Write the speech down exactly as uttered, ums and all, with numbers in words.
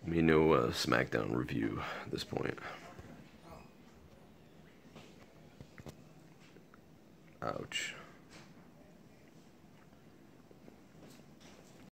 Me no uh, SmackDown review at this point. Ouch.